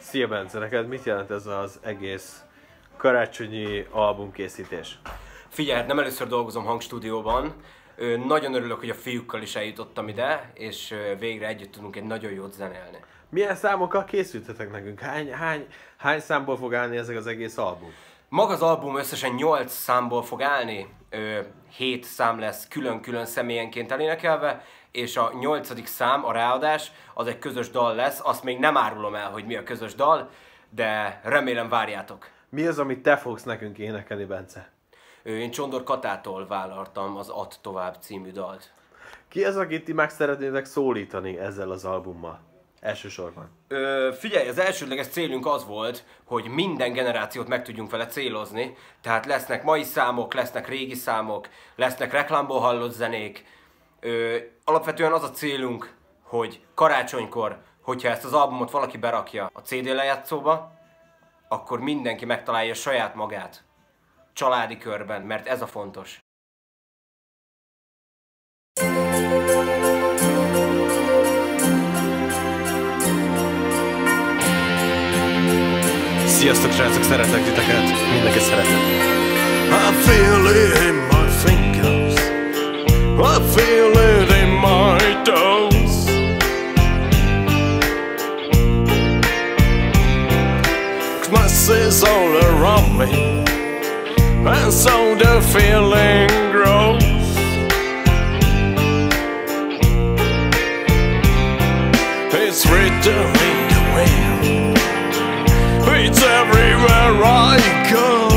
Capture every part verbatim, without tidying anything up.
Szia Bence, neked mit jelent ez az egész karácsonyi albumkészítés? Figyelj, hát nem először dolgozom hangstúdióban. Nagyon örülök, hogy a fiúkkal is eljutottam ide, és végre együtt tudunk egy nagyon jót zenélni. Milyen számokkal készültetek nekünk? Hány, hány, hány számból fog állni ezek az egész album? Maga az album összesen nyolc számból fog állni, hét szám lesz külön-külön személyenként elénekelve, és a nyolcadik szám, a ráadás, az egy közös dal lesz. Azt még nem árulom el, hogy mi a közös dal, de remélem várjátok. Mi az, amit te fogsz nekünk énekelni, Bence? Én Csondor Katától vállaltam az Add Tovább című dalt. Ki az, akit ti meg szeretnétek szólítani ezzel az albummal? Elsősorban. Ö, figyelj, az elsődleges célunk az volt, hogy minden generációt meg tudjunk vele célozni. Tehát lesznek mai számok, lesznek régi számok, lesznek reklámból hallott zenék. Ö, alapvetően az a célunk, hogy karácsonykor, hogyha ezt az albumot valaki berakja a cé dé lejátszóba, akkor mindenki megtalálja saját magát. Családi körben, mert ez a fontos. Sziasztok srácok, szeretlek titeket, mindenki szeretem. I feel it in my fingers, I feel it in my toes. Christmas is all around me, and so the feeling grows. It's written in the wind, it's everywhere I go.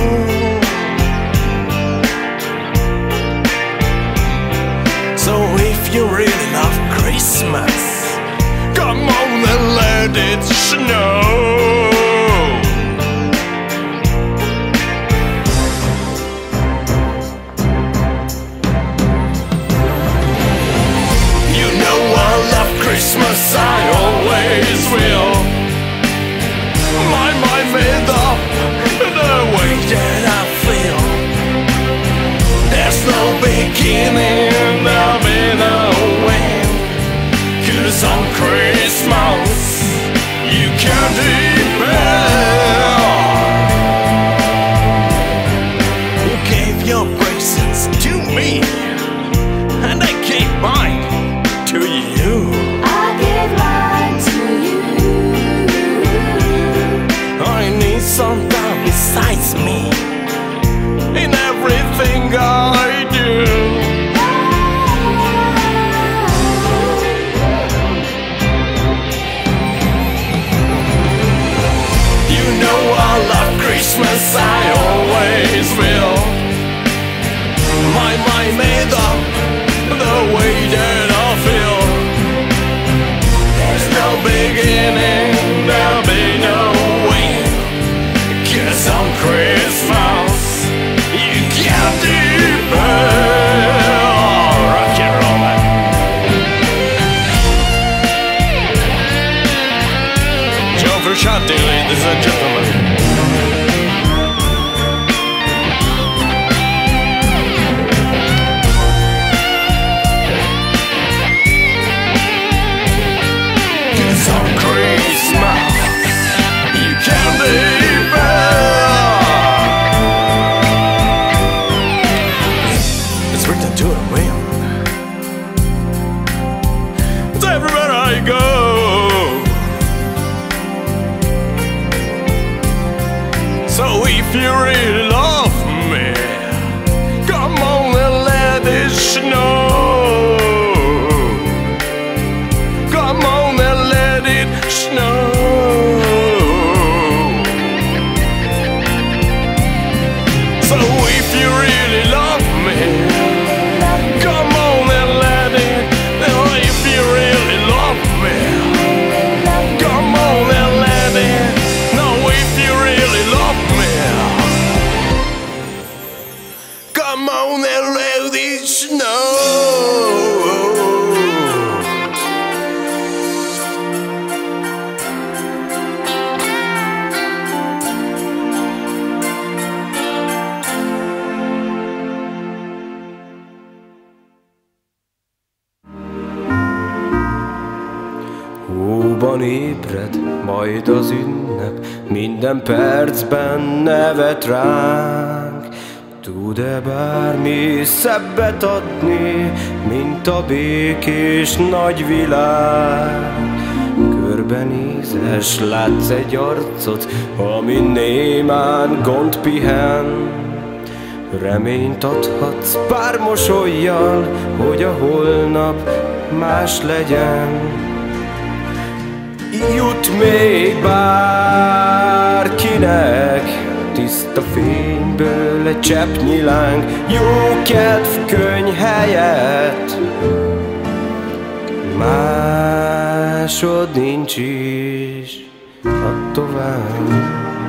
So if you really love Christmas, come on and let it snow. Christmas I always will. My mind made up the way that I feel. There's no beginning, there'll be no end. 'Cause on Christmas you can't depend. You gave your presents to me, and I gave mine to you. Someone besides me in everything I do. You know I love Christmas, I always will. My mind made up the way that I feel. There's no beginning, there'll be no on Christmas you can't depend. Rock and roll, man. Joe Frusciante, ladies and gentlemen. It's on Christmas you can't depend. Everywhere I go. So if you really love me, come on and let it snow. Come on and let it snow. So if you really love me, come on and let it snow. majd az ünnep minden percben nevet ránk. Tud-e bármi szebbet adni, mint a békés nagy világ? Körbenézes, látsz egy arcot, ami némán gond pihen. Reményt adhatsz pár mosollyal, hogy a holnap más legyen. Jut még bárkinek tiszta fényből egy cseppnyi láng, jó kedv könny helyett. Másod nincs is, add tovább.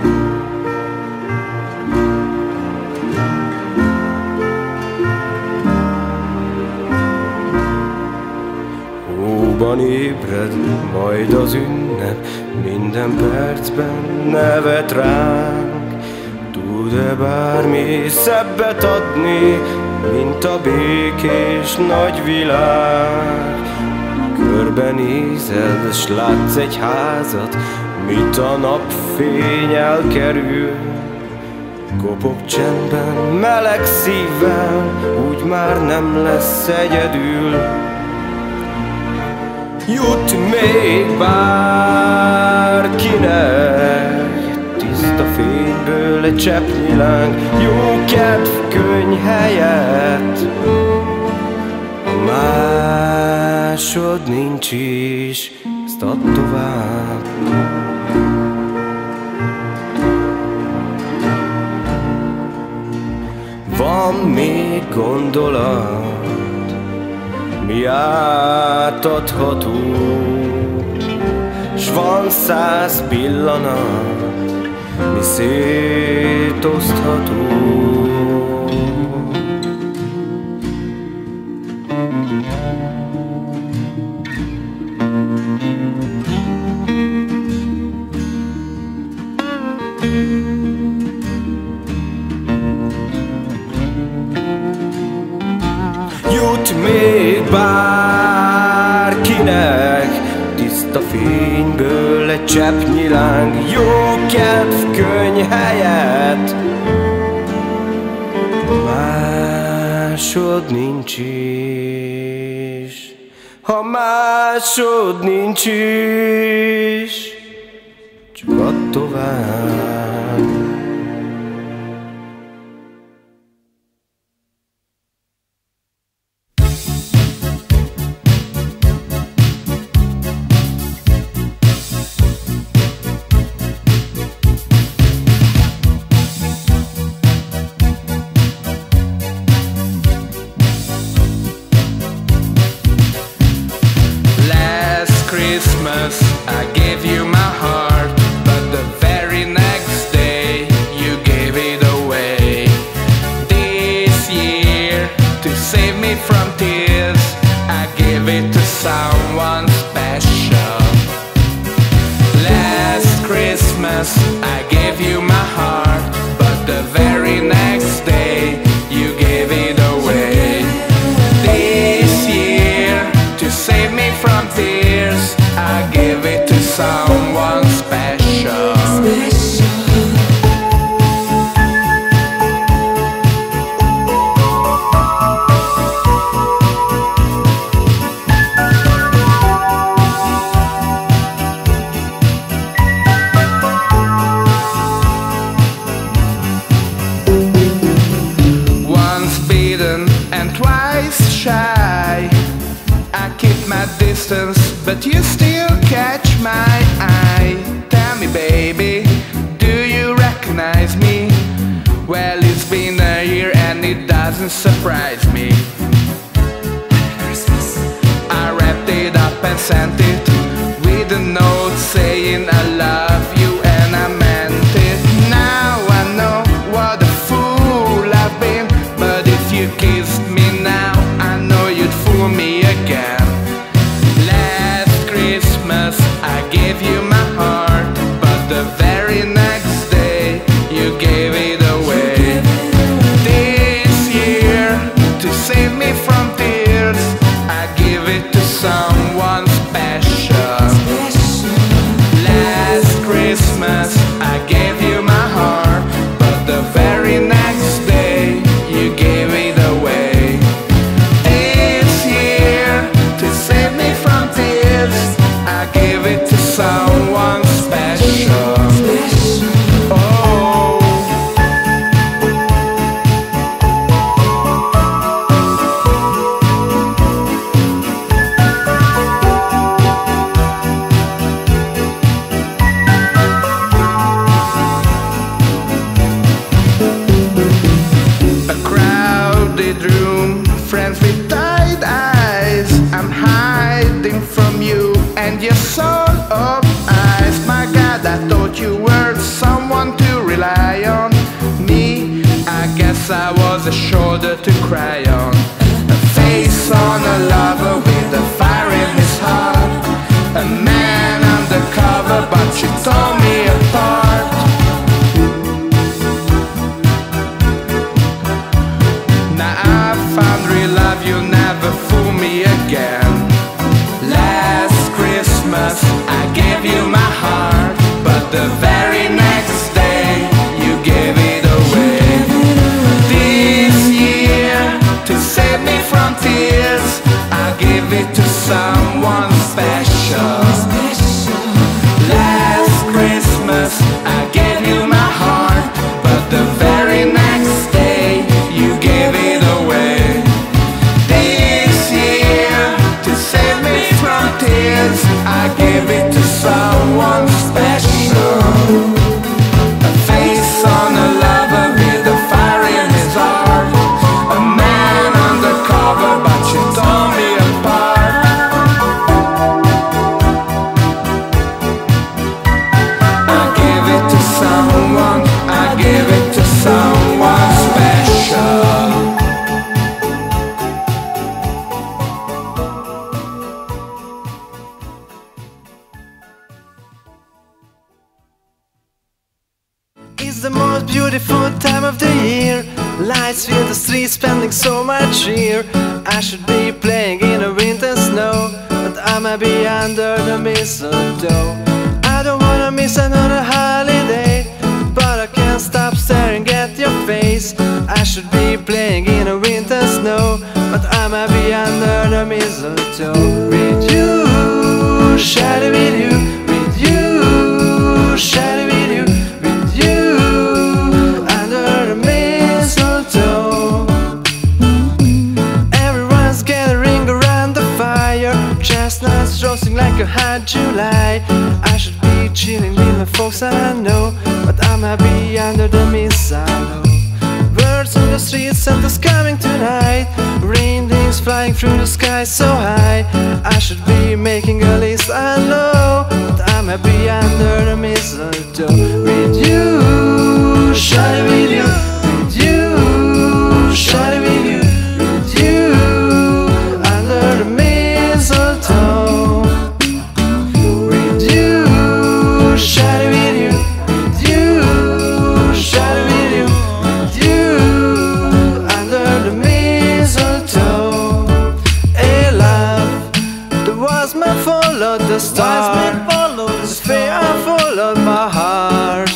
Hóban ébred, majd az ünnep minden percben nevet ránk. Tud-e bármi szebbet adni, mint a békés nagy világ? Körbenézed, s látsz egy házat, mit a napfény elkerül. Kopog csendben, meleg szívvel, úgy már nem lesz egyedül. Jut még bárkinek tiszta fényből egy cseppnyi láng, jó kedv könny helyett. Másod nincs is, ezt add tovább. Van még gondolat, mi átadható, s van száz pillanat, mi szétosztható. Jut még bárkinek tiszta fényből egy cseppnyi láng, jó kedv könny helyett. Másod nincs is, ha másod nincs is, csak add tovább. Christmas, I gave you my heart, but the very next day you gave it away. This year, to save me from tears, I gave it to someone special. Last Christmas, I gave you my heart, but the very next day you gave it away. This year, to save me from tears, I give it to someone special. Once beaten and twice shy, I keep my distance, but you still catch my eye. Tell me, baby, do you recognize me? Well, it's been a year and it doesn't surprise me. I wrapped it up and sent it with a note saying I love you and I meant it. Now I know what a fool I've been, but if you kissed me now, I know you'd fool me again. Last Christmas Christmas I gave you my heart, but the very next day you gave it away. It's here to save me from tears, I give it to someone special. Oh, a crowded room, friends with tight eyes. I'm hiding from you and your soul of eyes. My God, I thought you were someone to rely on. Me, I guess I was a shoulder to cry on. A face on a lover with a fire in his heart. A man undercover, but you tore me apart. Now I found real love, you'll never fool me again. Last Christmas I gave you my heart, but the very next day you gave it away. This year, to save me from tears, I give it to someone special. Last Christmas I gave you my heart, but the very next day you gave it away. This year, to save me from tears, I give it to someone special. A face on a lover with a fire in his heart. A man undercover, but you tore me apart. I give it to someone, I give it to someone special. It's the most beautiful time of the year. Lights fill the streets, spending so much cheer. I should be playing in the winter snow, but I might be under the mistletoe. I don't wanna miss another holiday, but I can't stop staring at your face. I should be playing in the winter snow, but I might be under the mistletoe. With you, shiny with you, with you, shiny with you, with you, under the mistletoe. Everyone's gathering around the fire, chestnuts roasting like a hot July. I should be chilling with my folks I know, but I might be under the mistletoe. Birds on the streets, Santa's coming tonight. Reindeers flying through the sky so high. I should be making a list, I know, but I might be under the mistletoe. With you, shiny with you, with you, shiny with you, with you, under the mistletoe. With you, shiny with you, with you, shiny with you, with you, under the mistletoe. Hey love, the wise man followed the star. The sphere I followed my heart.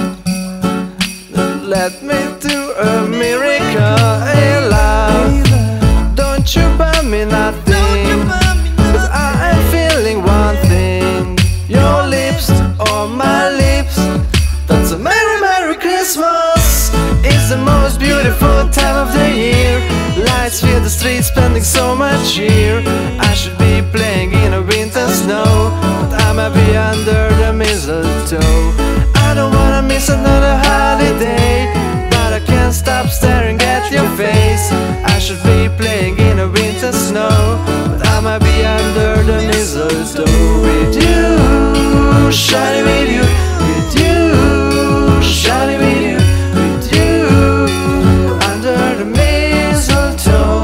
Led me to a miracle. Hey love, don't you buy me nothing, 'cause I am feeling one thing. Your lips on my lips, that's a merry, merry Christmas. It's the most beautiful time of the year. Lights fill the streets, spending so much cheer. I should be playing in a winter snow, but I might be under the mistletoe. I don't wanna miss another holiday, but I can't stop staring at your face. I should be playing in a winter snow, but I might be under the mistletoe. With you, shiny with you, with you, shiny with you, with you, under the mistletoe.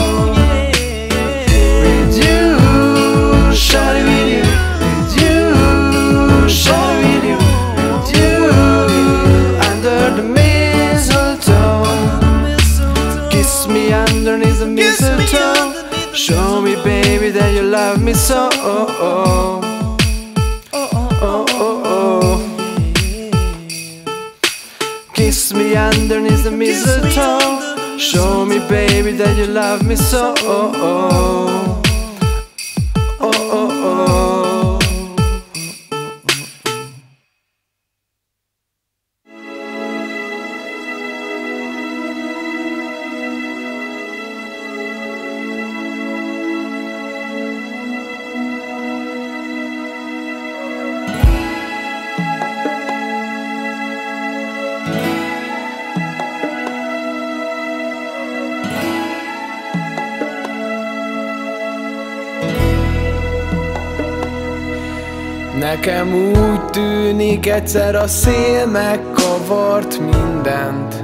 With you, shiny with you, with you, shiny with you, with you, under the mistletoe. Kiss me underneath the mistletoe. Show me, baby, that you love me so. Oh, oh, oh, oh, oh. kiss me underneath the mistletoe. Show me, baby, that you love me so. Oh, oh, oh, oh, oh. Nekem úgy tűnik, egyszer a szél megkavart mindent.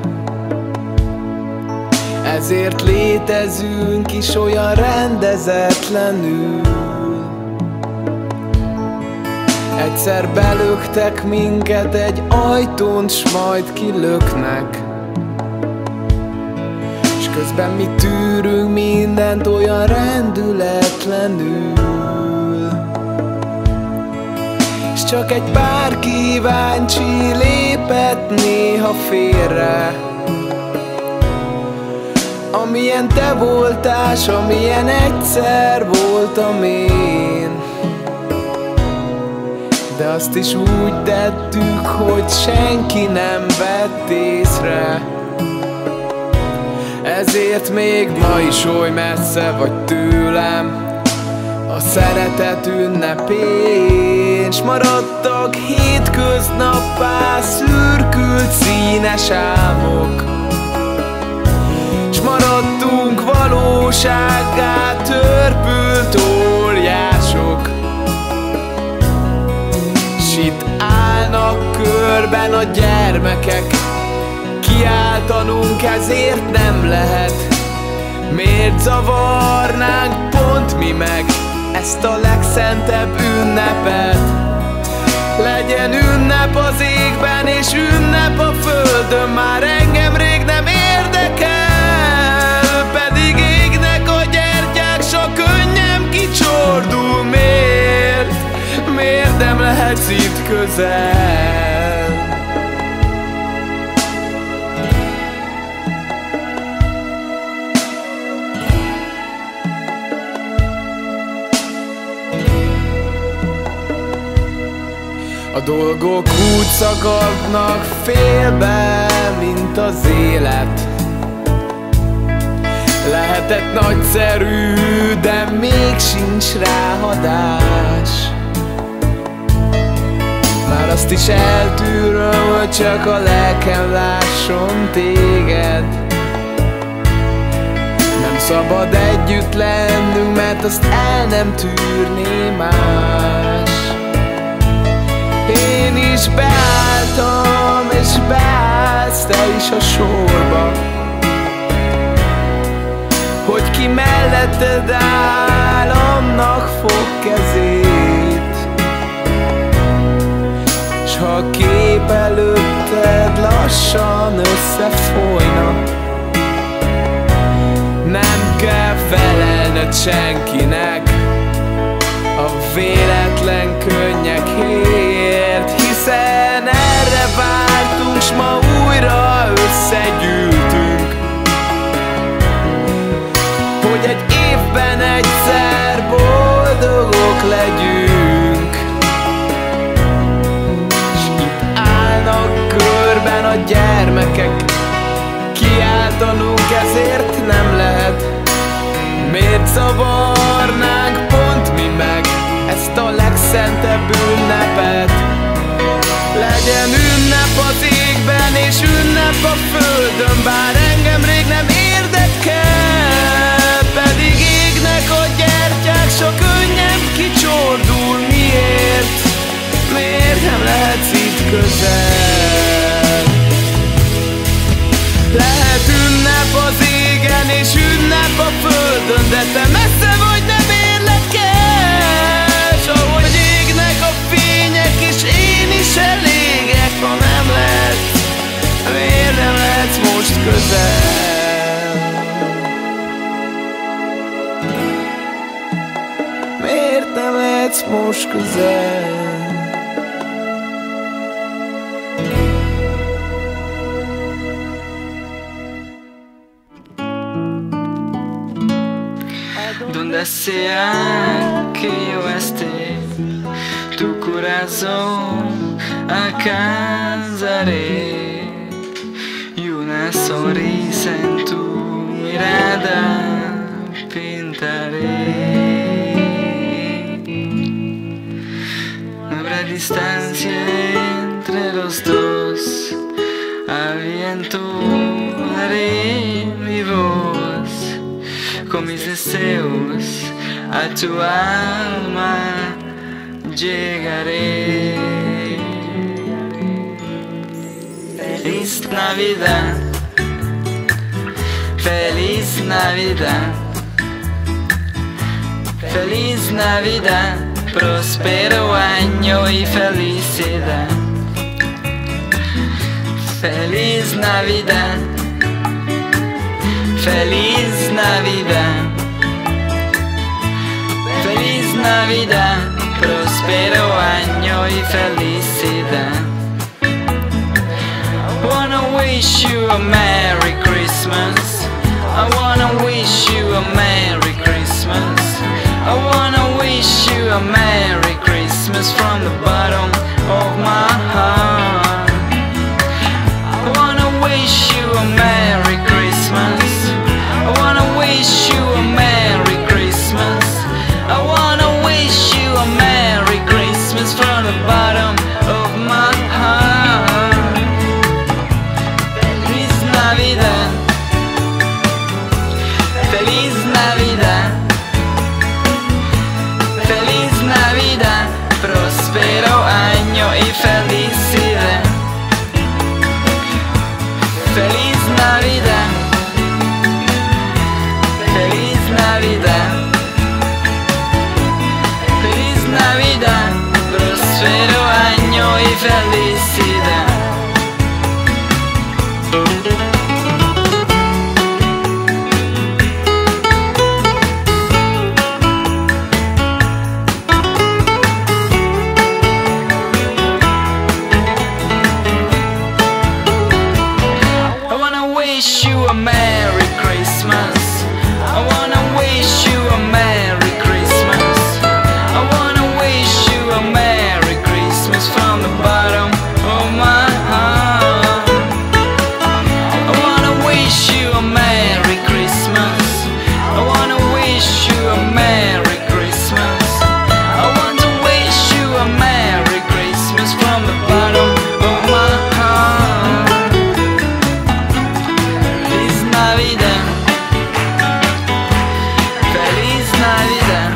Ezért létezünk is olyan rendezetlenül. Egyszer belöktek minket egy ajtón, s majd kilöknek. S közben mi tűrünk mindent olyan rendületlenül. Csak egy pár kíváncsi lépett néha félre. Amilyen te voltál, s amilyen egyszer voltam én. De azt is úgy tettük, hogy senki nem vett észre. Ezért még ma is oly messze vagy tőlem a szeretet ünnepén, s maradtak hétköznappá szürkült színes álmok, s maradtunk valósággá törpült óriások. S itt állnak körben a gyermekek, kiáltanunk ezért nem lehet. Miért zavarnánk pont mi meg ezt a legszentebb ünnepet? Legyen ünnep az égben és ünnep a földön, már engem rég nem érdekel. Pedig égnek a gyertyák, s a könnyem kicsordul. Miért? Miért nem lehetsz itt közel? A dolgok úgy szakadnak félbe, mint az élet. Lehetett nagyszerű, de még sincs rá hatás. Már azt is eltűröm, hogy csak a lelkem lásson téged. Nem szabad együtt lennünk, mert azt el nem tűrné más. Én is beálltam, és beállsz te is a sorba, hogy ki melletted áll, annak fog kezét. S ha a kép előtted lassan összefolyna, nem kell felelned senkinek a véletlen könnyekért, hiszen erre vártunk, s ma újra összegyűltünk, hogy egy évben egyszer boldogok legyünk. S itt állnak körben a gyermekek, kiáltanunk ezért nem lehet. Miért zavarnánk pont mi meg ezt a legszentebb ünnepet? Legyen ünnep az égben és ünnep a földön, bár engem rég nem érdekel. Pedig égnek a gyertyák, s a könnyem kicsordul. Miért? Miért nem lehetsz itt közel? Lehet ünnep az égen és ünnep a földön, de te messze vagy, nem érlek el. S ahogy égnek a fények, és én is elégek, ha nem lehetsz. Miért nem lehetsz most közel? Miért nem lehetsz most közel? donde sea que yo esté, tu corazón alcanzaré y una sonrisa en tu mirada pintaré. No habrá distancia entre los dos, al viento daré mi voz, con mis deseos a tu alma llegaré. Feliz Navidad, feliz Navidad, feliz Navidad, próspero año y felicidad. Feliz Navidad, feliz Navidad, feliz Navidad, próspero año y felicidad. I wanna wish you a Merry Christmas. I wanna wish you a Merry Christmas. I wanna wish you a Merry Christmas from the bottom of my heart. I wanna wish you a Merry Christmas. I wanna wish you a Merry Christmas. I wanna wish you a Merry Christmas from the bottom of my heart. Feliz Navidad, feliz Navidad, feliz Navidad, próspero año y felicidad. Feliz Navidad, feliz Navidad, feliz Navidad, próspero año y felicidad. I wanna wish you a Merry Christmas. I wanna wish you a Merry Christmas. I wanna wish you a Merry Christmas from the bottom of my heart. I wanna wish you a Merry Christmas. I wanna wish you a Merry Christmas. I want to wish you a Merry Christmas from the bottom of my heart. Feliz Navidad, feliz Navidad,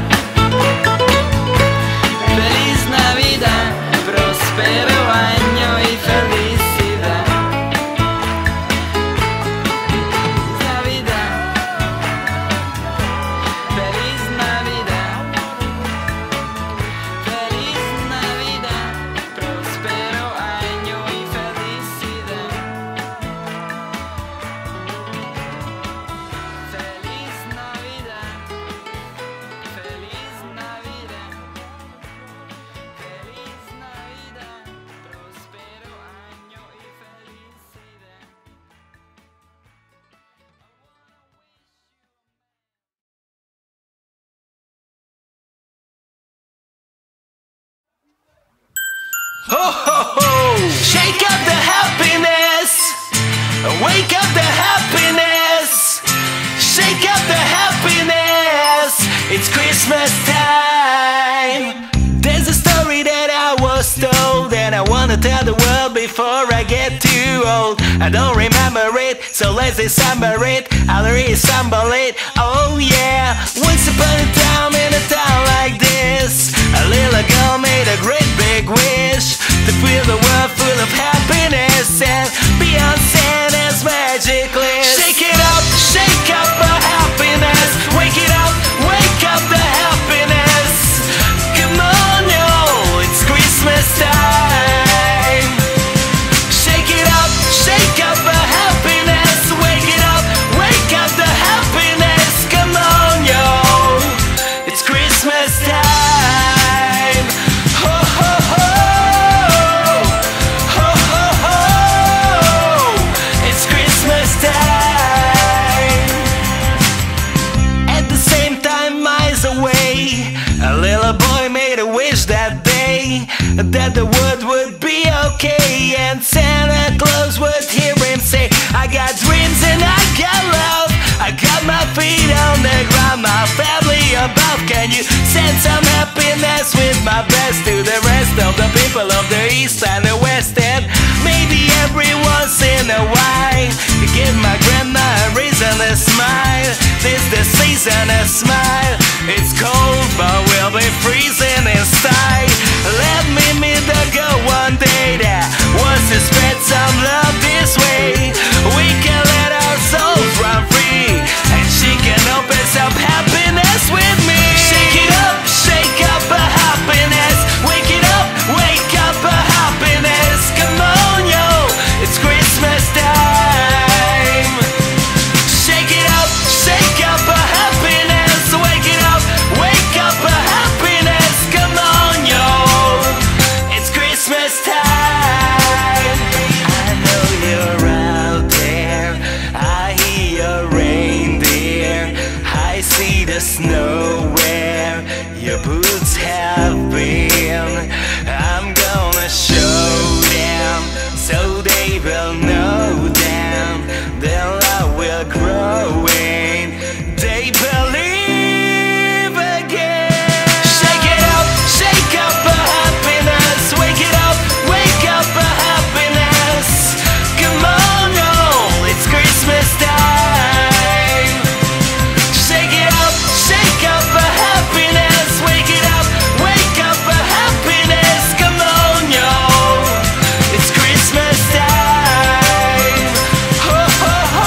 feliz Navidad, próspero año y felicidad. Feliz Navidad, feliz Navidad, feliz Navidad, próspero año y felicidad. Feliz Navidad, feliz Navidad, feliz Navidad, próspero año y felicidad. Ho ho ho! Shake up the happiness, wake up the happiness, shake up the happiness. It's Christmas time. There's a story that I was told, and I wanna tell the world before I get too old. I don't remember it, so let's dissemble it. I'll reassemble it. Oh yeah. Once upon a time in a town like this, a little girl made a great big wish to fill the world full of happiness, and beyond Santa's magic list. Shake it up, shake up the happiness. Wake it up, wake up the happiness. Come on, yo, it's Christmas time. Shake it up, shake up the happiness. Wake it up, wake up the happiness. Come on, yo, it's Christmas time. Ho ho ho, ho ho ho. okay, and Santa Claus would hear him say, I got dreams and I got love, I got my feet on the ground, my family above. Can you send some happiness with my best to the rest of the people of the East and the West? And maybe every once in a while give my grandma a reason to smile. This the season to smile. It's cold but we'll be freezing in style. Let me meet the girl one day that wants to spread some love this way. We can let our souls run free, and she can open some happiness with me. Shake it up, shake up a happiness. Wake it up, wake up a happiness. Come on yo, it's Christmas time. Shake it up, shake up a happiness. Wake it up, wake up a happiness. Come on yo, it's Christmas time. I know you're out there, I hear your reindeer, I see the snow where your boots have been. I'm gonna show them so they will know them, their love will grow in, they believe again. Shake it up, shake up a happiness. Wake it up, wake up a happiness. Come on, oh, it's Christmas time. Shake it up, shake up a happiness. Wake it up, wake up a happiness. Come on, yo, it's Christmas time. Ho ho ho,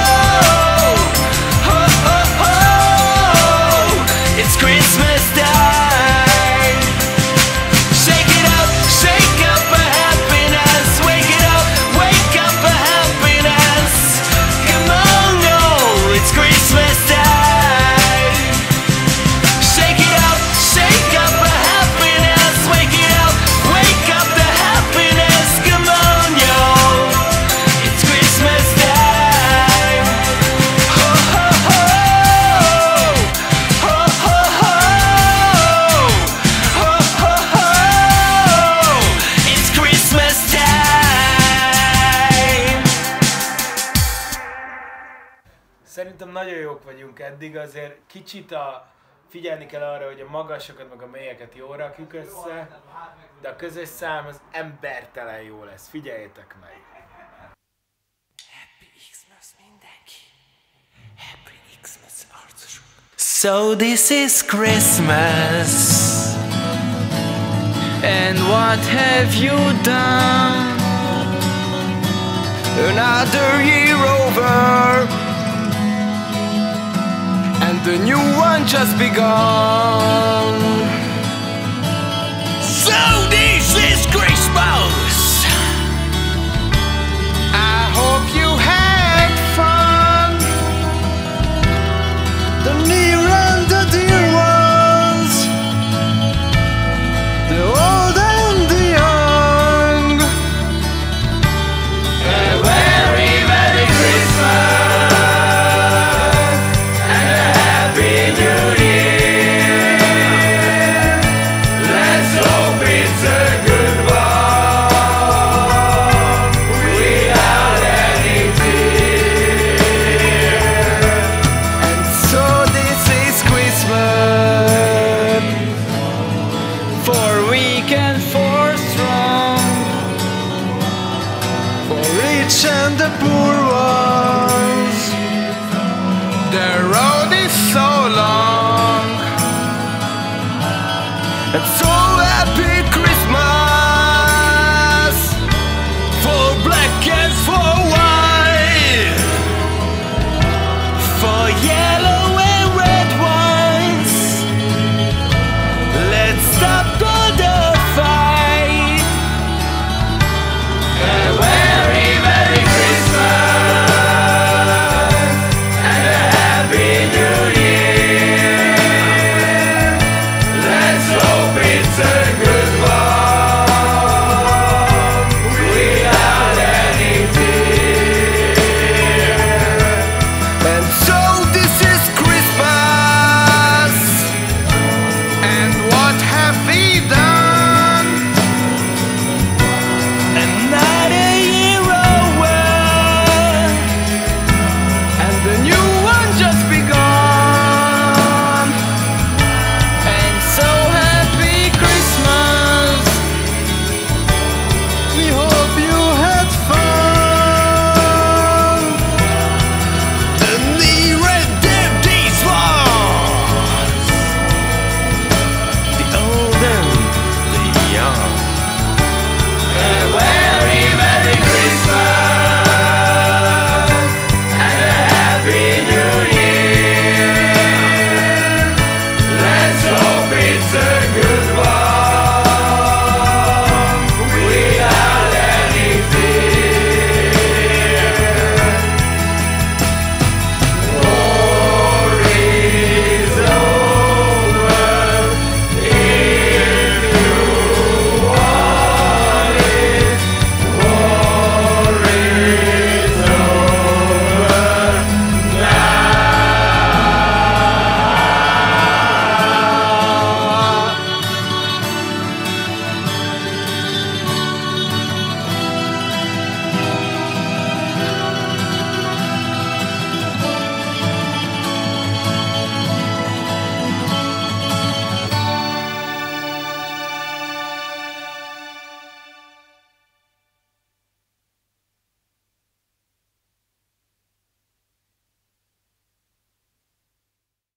ho ho ho, it's Christmas time. Shake it up, shake up a happiness. Wake it up, wake up a happiness. Come on, yo, it's Christmas time. Shake it up, shake up a happiness. Wake it up, wake up the happiness. Come on, yo, it's Christmas time. Ho ho ho, ho ho ho, ho ho ho, it's Christmas time. Szerintem nagyon jók vagyunk eddig, azért kicsit a, figyelni kell arra, hogy a magasokat meg a mélyeket jól rakjuk össze, de a közös szám az embertelen jó lesz, figyeljétek meg! So this is Christmas, and what have you done? Another year over, and the new one just begun. So this is Christmas. I hope you had fun. The near and the dear ones, the old and the young. A very, very Christmas and a happy new year. Let's hope it's a good one without any fear. And so this is Christmas, for weak and for strong, For rich and the poor ones.